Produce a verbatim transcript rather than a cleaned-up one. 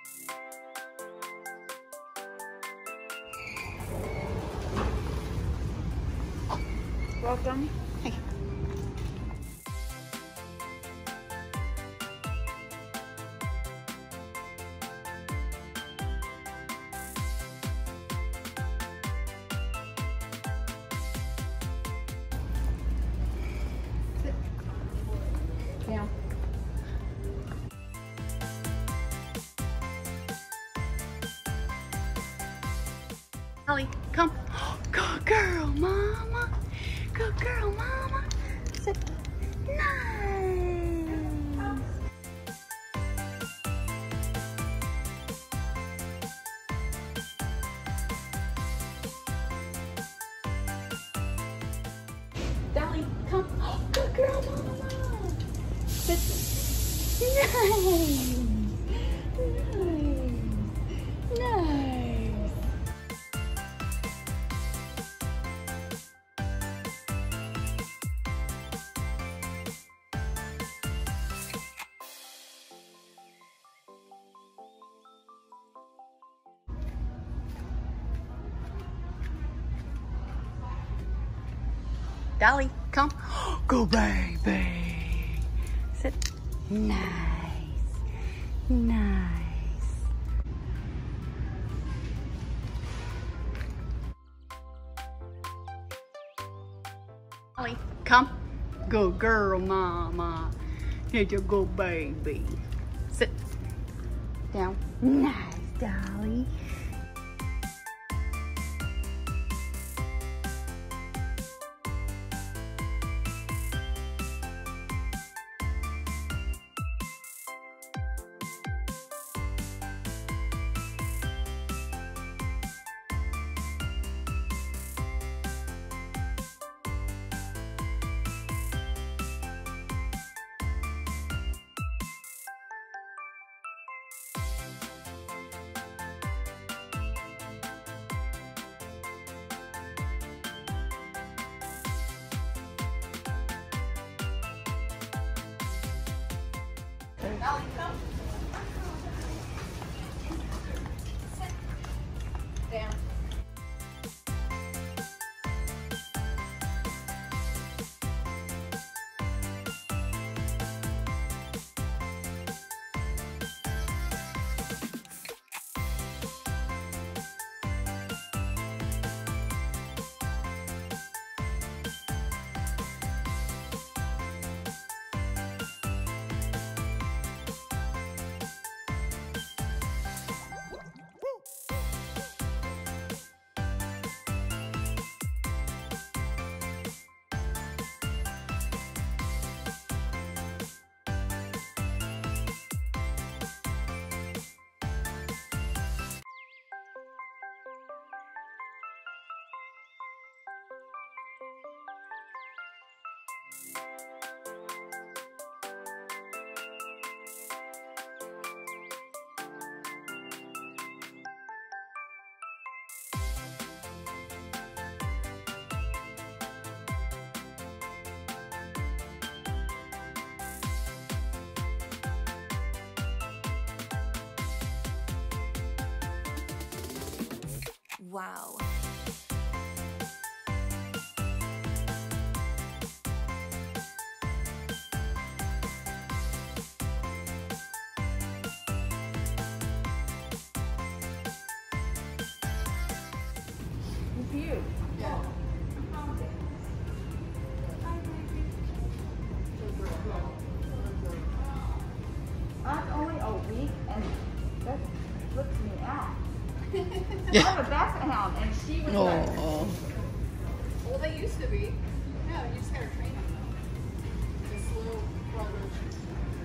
Welcome. Hey. Sit. Down. Dolly, come. Good girl, mama. Good girl, mama. Sit. Nice. Dolly, come. Good girl, mama. Sit. Nice. Nice. Nice. Dolly, come. Go, baby. Sit. Nice. Nice. Dolly, come. Good girl, mama. Here's your good baby. Sit. Down. Nice, Dolly. Dolly, come. Sit. Down. Wow. With you. Yeah. I'm only a week and that flips me out. I'm a basset hound and she was like, Oh. Well, they used to be. No, you just gotta train them though. The slow progress.